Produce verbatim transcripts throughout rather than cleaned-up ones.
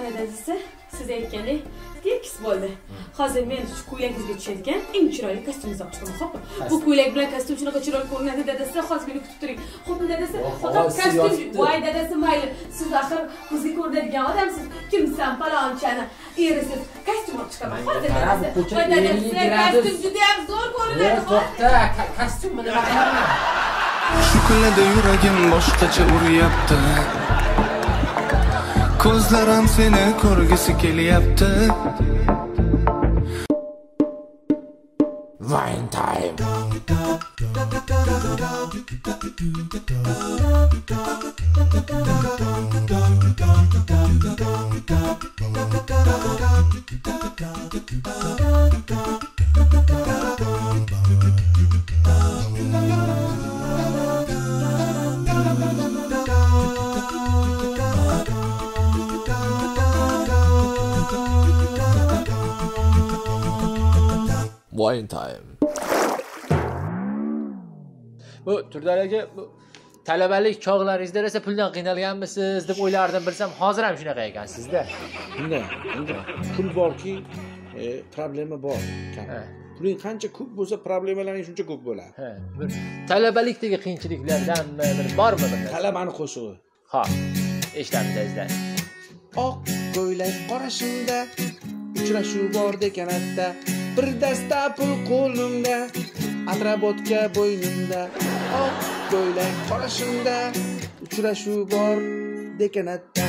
dadasi, siz aytgandek tekis bo'ldi. Hozir men shu ko'ylagingizga tushadigan eng chiroyli kostyumingizni olib chiqaman, xo'pmi? Bu ko'ylak bilan kostyum shunaqa chiroyli ko'rinadi dadasi, hozir meni kutib turing. Xo'pmi dadasi? Faqat kostyum, voy dadasi mayli. Siz axir ko'zga ko'rinadigan odamsiz. Kimsan, palonchani, erisiz. Kostyum olib chiqaman. Hozir dadasi. Voy dadasi, kostyum juda ham zo'r ko'rinadi. To'xta, kostyumni nima qilaman? Shu kunlarda yuragim boshqacha uryapti. Ko'zlarim seni ko'rgisi kelyapti. Wine time. Wine time. Bu turdagi bu talabalik chog'laringizda esa puldan qiynalganmisiz deb o'ylardim, bilsam hozir ham shunaqa ekansizda. Bunday, endi pul borki, e, problema bor. Puling qancha ko'p bo'lsa, problemalaring shuncha ko'p bo'ladi. Ha, bir talabalikdagi qiyinchiliklardan bir bormi bir? Talabani qo'shig'i. Ha, eshitamiz sizlar. Oq ko'ylak qorashimda, uchrashuv bor dekanatda, bir dasta pul qo'limda, atrabotga bo'ynimda. Oq ko'ylak qorashimda, uchrashuv bor dekanatda.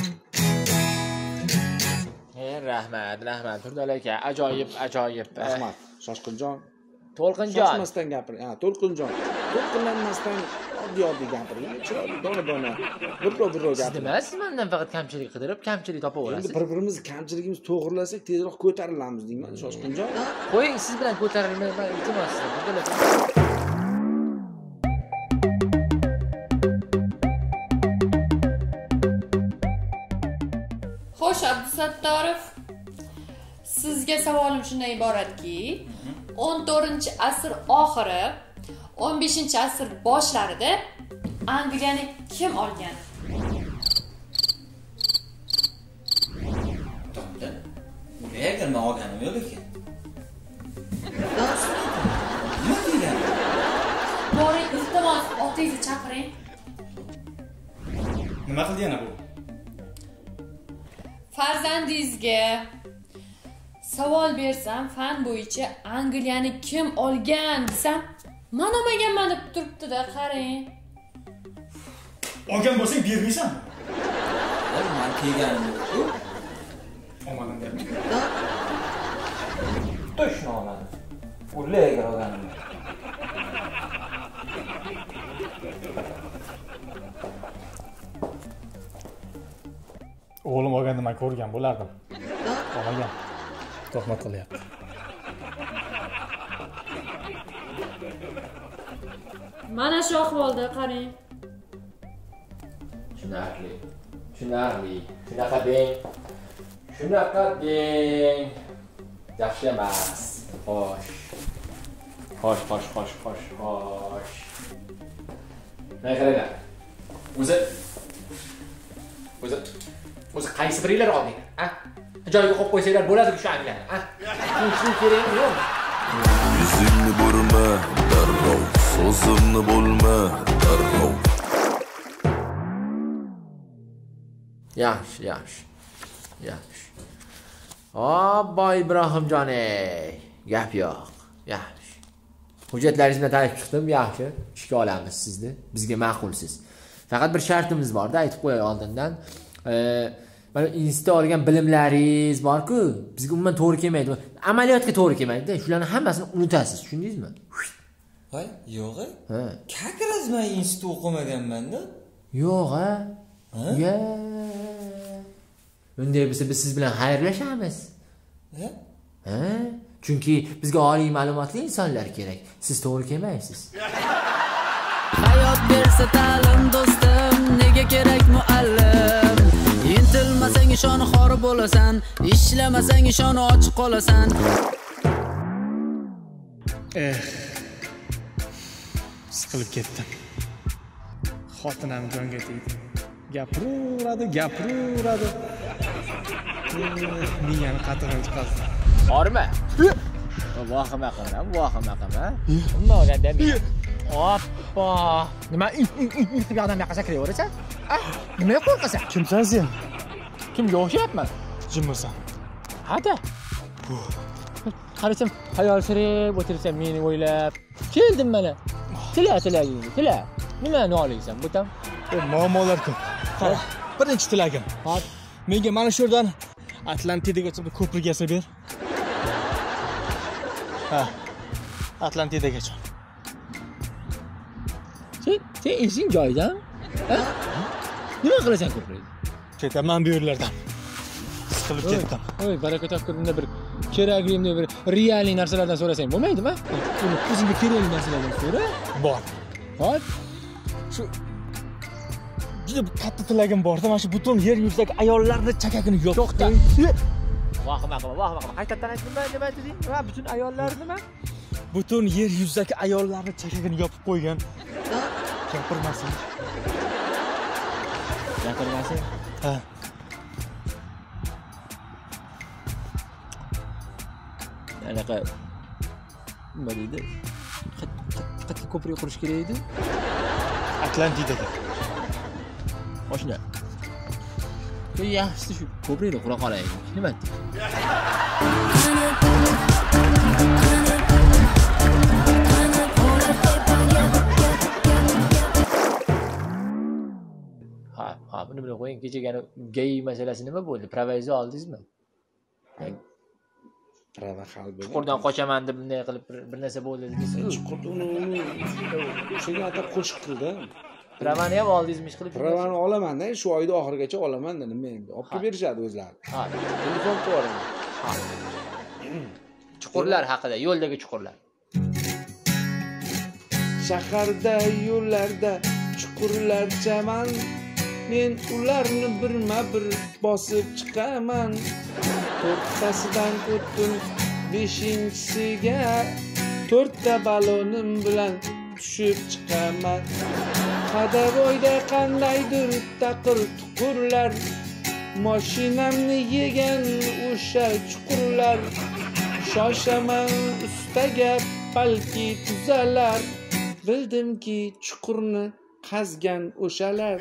Ey rahmat, rahmat Turdal aka, ajoyib, ajoyib. Rahmat, Shoshqinjon. To'lqinjon. Shoshmasdan gapiring. Ha, To'lqinjon. To'lqinlanmasdan oddiy-oddiy gapiring. Chiroyli dona-dona. Bir-bir gapiring. Nima siz mendan faqat kamchilik qidirib, kamchilik topaverasiz? Endi bir-birimizni kamchiligimizni to'g'rilasak, tezroq ko'tarilamiz deyman, Shoshqinjon. Qo'ying, siz bilan ko'tarilmayman, iltimos sizdan. Xo'sh, Abdusattorov, sizga savolim shundan iboratki, o'n to'rtinchi asr oxiri, o'n beshinchi asr boshlarida Angliyani kim olgan? To'xta. Nega men olganim yo'q ekan? Nima degan? Boring, iltimos, otingizni chaqiring. Nima qildi yana bu? Farzandingizga savol bersam, fan bo'yicha Angliyani kim olgan desam, men olmaganman deb turibdi-da, qarang. Olgan bo'lsang bermaysanmi? Men kelganim yo'q. Olmadim dermi? To'shni olmadim. U lega olganim. O'g'lim olganda men ko'rgan bo'lardim. Olmagan. Tuhmat qilyapti. Mana shu ahvolda qarang. Tushunarli. Tushunarli. Shunaqa deng. Shunaqa deng. Yaxshi emas. Xo'sh. Xo'sh, xo'sh, xo'sh, xo'sh, xo'sh. Nima qaranglar. O'zi O'zi O'zi qaysi biringlar olding? Ha? Joyiga qo'yib qo'ysanglar bo'ladi-ku shu Angliyani, ha? Tinchlik kerak yo'q. Yuzingni burma, darrov, so'zimni bo'lma, darrov. Yaxshi, yaxshi. Yaxshi. Obbo Ibrohimjon ey, gap yo'q. Yaxshi. Hujjatlaringiz bilan tanishib chiqdim, yaxshi. Ishga olamiz sizni. Bizga ma'qulsiz. Faqat bir shartimiz bor-da, aytib qo'yay oldindan. Mana insta olgan bilimlaringiz bor-ku, bizga umuman to'g'ri kelmaydi. Amaliyotga to'g'ri kelmaydi-da. Shularni hammasini unutasiz, tushundingizmi? Voy, yo'q-a? Ha. Kakraz men insta o'qimaganman-da. Yo'q-a? Ya. Bunday bo'lsa biz siz bilan xayrlashamiz. Ha? Ha? Chunki bizga oliy ma'lumotli insonlar kerak. Siz to'g'ri kelmaysiz. Hayot bersa ta'lim do'stim, nega kerak muallim? Intilmasang ishoni xor bo'lasan, ishlamasang ishoni och qolasan. Eh. Siqilib ketdim. Xotinam jonga tegdi. Gapiraveradi, gapiraveradi. Miyani qatig'ini chiqarsin. Bormi? Vahima qilma, vahima qilma. Nima olganda men. Hoppa. Nima bu odam yoqqa kiraversa? Ah, nima qo'rqasan? Kimsan sen? Kimga o'xshayapman? Jimmisan. Hada. Qarasam, hayol sirib o'tirsan meni o'ylab. Keldim mana. Tila tilagingni, tila. Nimani olaysan bu tam? Muammolar ko'p. Qara, birinchi tilagim. Hop. Menga mana shu yerdan Atlantidagacha bir ko'prik yasab ber. Ha. Atlantidagacha. Sen, sen esing joyidan? Ha? Nima qilasan ko'prikni? Ketaman bu yerlardan. Siqilib ketdim. Oy, baraka topkurimda bir keraklimni bir realniy narsalardan so'rasang bo'lmaydimi? O'zingga kerakli narsalardan so'ra. Bor. Hop. Shu juda katta tilagim borda, mana shu butun yer yuzidagi ayollarni chakagini yopib. To'xta. Vahima qilma, vahima qilma. Qaytadan ayt, nima nima deding? Va butun ayollar nima? Butun yer yuzidagi ayollarni chakagini yopib qo'ygan. Gapirmasin. Gapirmasin? Ha. Anaqa nima deydi? Qattiq ko'prik qurish kerak edi. Atlantidaga. Oshna. Yaxshisi shu ko'prikni qura qolaylik. Nima deydi? Ha, ha, buni bilib qo'ying. Kechagani gay masalasi nima bo'ldi? Provizo oldingizmi? Prava qalbi. Chuqurdan qochaman deb bunday qilib bir narsa bo'ldi dedingiz-ku. Chuqurda uni o'shaga atab qo'shiq qildi. Pravani ham oldingizmi ish qilib? Pravani olaman-da, shu oyda oxirigacha olaman-da, nima endi? Olib kelib berishadi o'zlari. Ha, telefon qilaman. Ha. Chuqurlar haqida, yo'ldagi chuqurlar. Shaharda, yo'llarda chuqurlar chaman. Men ularni birma-bir bosib chiqaman. To'rttasidan o'tdim beshinchisiga. To'rtta balonim bilan tushib chiqaman. Qadavoyda qandaydir taqir tuqurlar. Mashinamni yegan o'sha chuqurlar. Shoshaman ustaga balki tuzalar. Bildimki chuqurni qazgan o'shalar.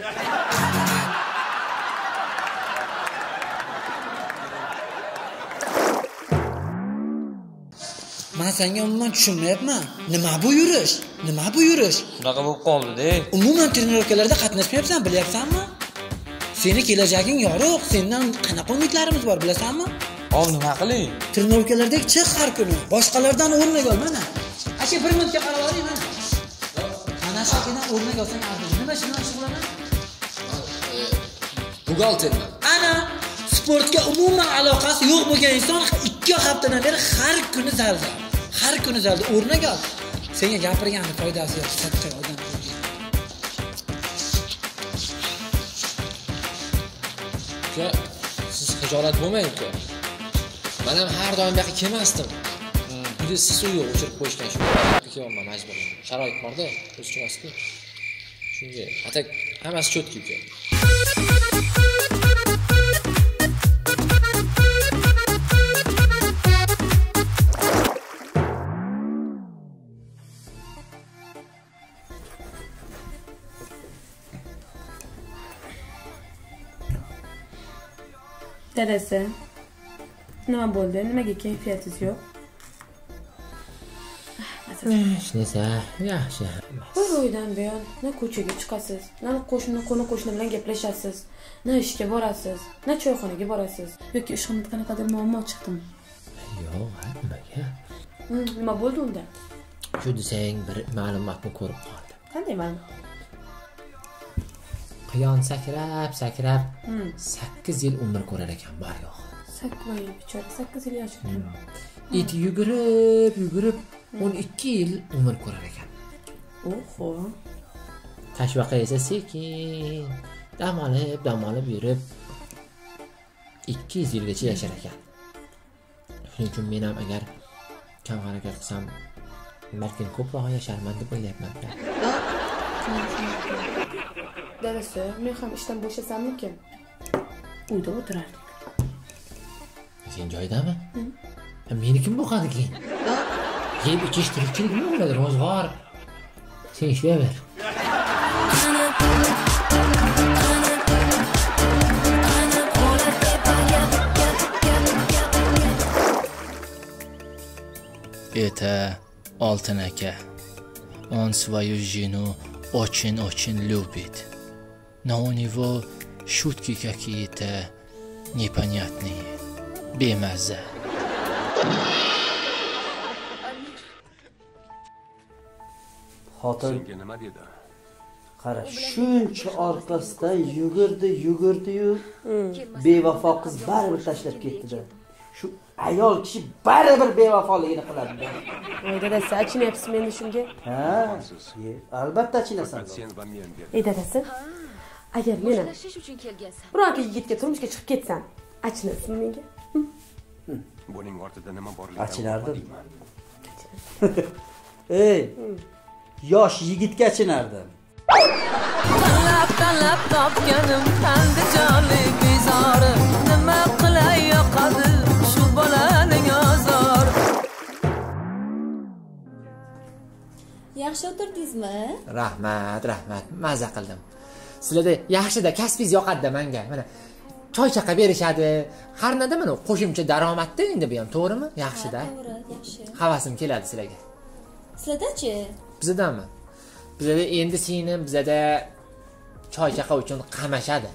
Men senga umuman tushunmayapman. Nima bu yurish? Nima bu yurish? Shunaqa bo'lib qoldi-da. Umuman trenirovkalarda qatnashmayapsan, bilyapsanmi? Seni kelajaging yorug', sendan qanaqa umidlarimiz bor, bilasanmi? Hop, nima qiling? Trenirovkalardagi chiq har kuni. Boshqalardan o'rnak ol, mana. Aka bir minutga qarab oling, mana. Mana shu akadan o'rnak olsang arzish. Nima shundan shug'ullanan? Buxgalterman. Ana sportga umuman aloqasi yo'q bo'lgan inson ikki haftadan beri har kuni zalda. Har kuni zalda o'rnak ol. Senga gapirganim foydasi yo'q, katta odam. Uka, siz xijolat bo'lmang uka. Men ham har doim bu yoqqa kelmasdim. Buni siz uyga o'chirib qo'yishgan shu. Kelyapman majbur. Sharoit bor-da, o'z chiqasiz-ku. Shunga atak hammasi cho'tki uka. Dadasi, nima bo'ldi? Nimaga kayfiyatingiz yo'q? Nesa, yaxshi. Bir oydan buyon na ko'chaga chiqasiz, na qo'shni qo'ni qo'shni bilan gaplashasiz, na ishga borasiz, na choyxonaga borasiz. Yoki ishxonada qanaqadir muammo chiqdimi? Yo'q, nimaga? Nima bo'ldi unda? Shu desang bir ma'lumotni ko'rib qoldim. Qanday ma'lumot? Quyon sakrab, sakrab sakkiz yil umr ko'rar ekan bor yo'q. sakkiz yil bichora, sakkiz yil yashaydi. It yugurib, yugurib o'n ikki yil umr ko'rar ekan. Oho. Tashvaqa esa sekin, dam olib, dam olib yurib ikki yuz yilgacha yashar ekan. Shuning uchun men ham agar kam harakat qilsam, balki ko'proq yasharman deb o'ylayapman. Dadasi, men ham ishdan bo'shasammikin? Uyda o'tirardik. Sen joydami? Meni kim boqadi keyin? Yeb ichish tirikchilik nima bo'ladi? Ro'zg'or. Sen ishlayver. Это Алтын aka. Он свою жену очень-очень любит. Но у него шутки какие-то непонятные. Бемаза. Xotin qara, shuncha orqasidan yugurdi, yugurdi-yu, bevafo qiz baribir tashlab ketdi-da. Shu ayol kishi baribir bevafoligini qiladi-da. Voy dadasi, achinayapsizmi endi shunga? Ha, albatta achinasan. Ey dadasi, agar meni bironta yigitga turmushga chiqib ketsam, achinasizmi menga? Buning ortida nima borligini achinardim. Ey, yosh yigitga achinardim. Tanlab tanlab topganim qanday jonli bezori, nima qilay yoqadi shu bolaning azor. Yaxshi o'tirdingizmi? Rahmat, rahmat. Maza qildim. Sizlarda yaxshida kasbingiz yoqadi menga. Mana choy chaqa berishadi. Har nada mana qo'shimcha daromadda endi bu ham, to'g'rimi? Yaxshida. To'g'ri, yaxshi. Havasim keladi sizlarga. Sizlarda-chi? Bizadami? Bizada endi seni bizada choy chaqa uchun qamashadi.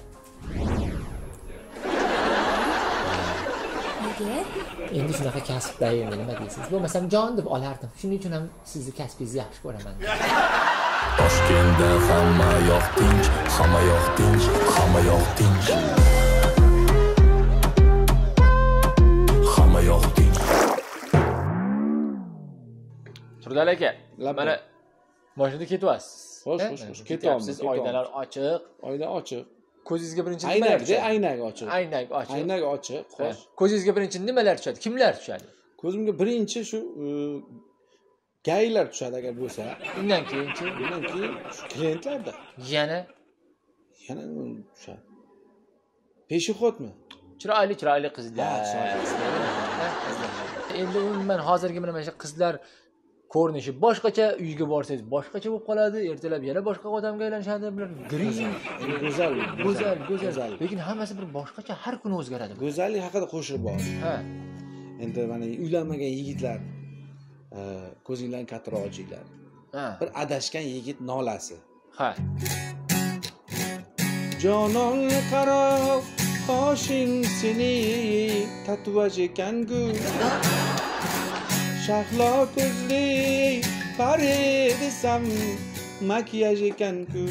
Nega? Endi shunaqa kasbda endi nima deysiz? Bo'lmasam jon deb olardim. Shuning uchun ham sizni kasbingizni yaxshi ko'raman. Toshkentda hamma yoq tinch, hamma yoq tinch, hamma yoq tinch. Hamma yoq tinch. Turdal aka, mana mashinada ketyapsiz. Xo'sh, xo'sh, xo'sh. Ketyapsiz. Oynalar ochiq. Oyna ochiq. Ko'zingizga birinchi nimalar tushadi? Aynak ochiq. Aynak ochiq. Aynak ochiq. Xo'sh. Ko'zingizga birinchi nimalar tushadi? Kimlar tushadi? Ko'zimga birinchi shu gaylar tushadi agar bo'lsa. Undan keyinchi, undan keyin klientlarda. Yana yana tushadi. Peshixodmi? Chiroyli, chiroyli qizlar. Endi umuman hozirgi mana shu qizlar ko'rinishi boshqacha, uyga borsangiz boshqacha bo'lib qoladi, ertalab yana boshqa odamga aylanishadi, bular grin, go'zal, go'zal, go'zal. Lekin hammasi bir boshqacha, har kuni o'zgaradi. Go'zallik haqida qo'shiq bor. Ha. Endi mana uylanmagan yigitlar ko'zinglarni kattaroq ochinglar. Ha. Bir adashgan yigit nolasi. Ha. Jonon qaro, qoshing seni tatuaj ekan-ku. Shahlo ko'zli pare desam makiyaj ekan-ku.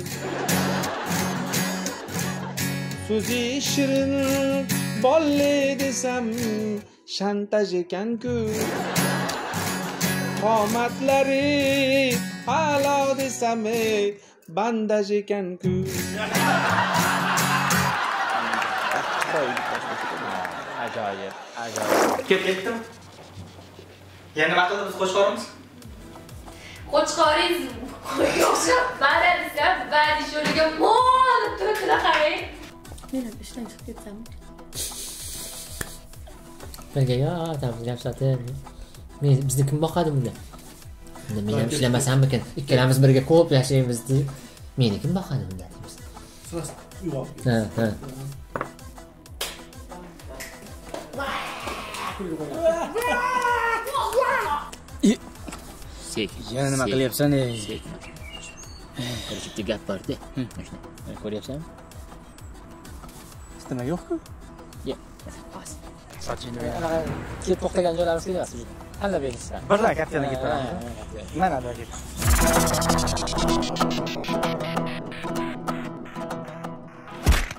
So'zi shirin bolle desam shantaj ekan-ku. Qomatlari a'lo desam bandaj ekan-ku. Ajoyib, ajoyib. Ketdimi? Yana nima qildi biz qo'shqorimiz? Qo'shqoringiz yo'qsa, mana desam, ba'zi sho'liga mo'l turibdi qarang. Men ham ishdan chiqib ketsam. Birga yotamiz, gap sotib. Men bizni kim boqadi bunda? Bunda men ham ishlamasammikin? Ikkalamiz birga ko'p yashaymiz deb. Meni kim boqadi bunda deymiz. Siz uyg'on. Ha, ha. Yana nima qilyapsan ey? Bir chipta gap bor-da. Mana ko'ryapsanmi? Nima yo'q-ku? Yo'q. Sochini ket to'xtagan joylarimiz kelyapsiz. Tanlab berishsan. Birdan kattadan ketib boramiz. Mana da ket.